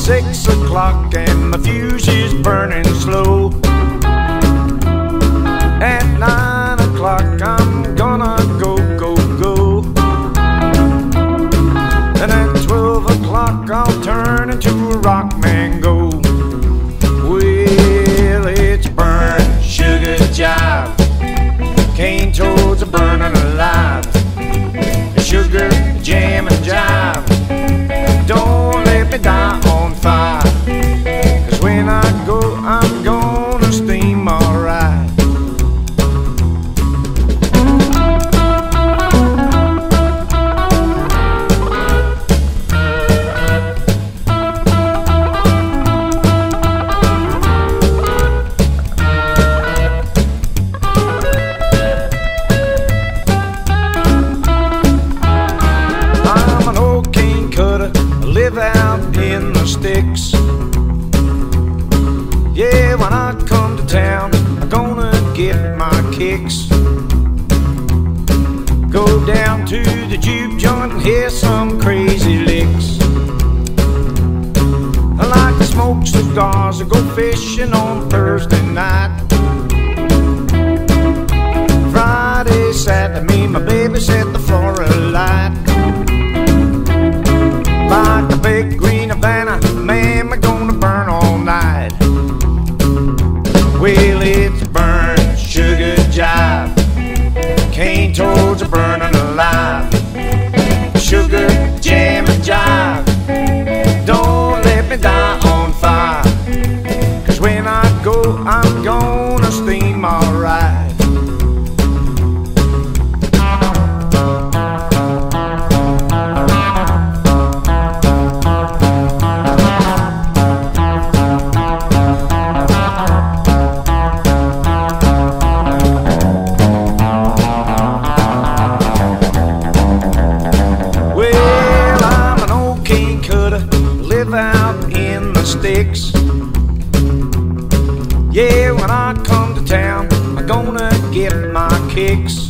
6 o'clock and my fuse is burning slow. At 9 o'clock I'm gonna go, go, go. And at 12 o'clock I'll turn into a rock mango. Well, it's burn, sugar jive. Cane toads are burning alive. Sugar, jam and jive. Don't let me die on fire. 'Cause when I go, I'm gonna steam alright. Live out in the sticks. Yeah, when I come to town, I'm gonna get my kicks. Go down to the juke joint and hear some crazy licks. I like to smoke cigars or go fishing on Thursday night. Friday, Saturday, me and my baby set the floor alight. Like a big green Havana, man, we're gonna burn all night. Well, it's burn, sugar jive. Cane toads are burning alive. Sugar, jam and jive. Don't let me die on fire. 'Cause when I go, I'm gonna steam alright. Out in the sticks. Yeah, when I come to town, I'm gonna get my kicks.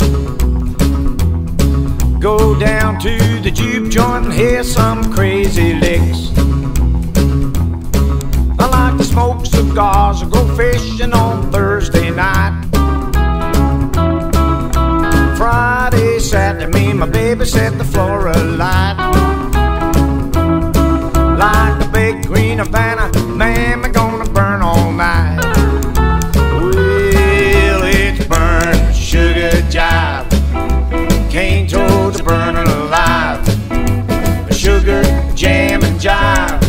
Go down to the juke joint and hear some crazy licks. I like to smoke cigars or go fishing on Thursday night. Friday, Saturday, me and my baby set the floor alight. Like a big green Havana, man, we're gonna burn all night. Well, it's burn, sugar jive. Cane toads are burning alive. Sugar, jam and jive.